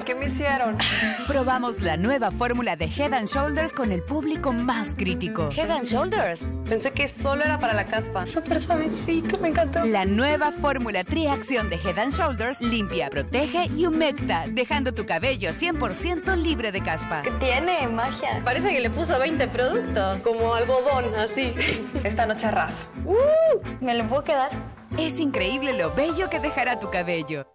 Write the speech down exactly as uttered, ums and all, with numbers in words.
¿qué me hicieron? Probamos la nueva fórmula de Head and Shoulders con el público más crítico. Head and Shoulders. Pensé que solo era para la caspa. Súper suavecito, me encantó. La nueva fórmula Triacción de Head and Shoulders limpia, protege y humecta, dejando tu cabello cien por ciento libre de caspa. ¿Qué tiene? Magia. Parece que le puso veinte productos. Como algodón, así. Esta noche arraso. ¿Me lo puedo quedar? Es increíble lo bello que dejará tu cabello.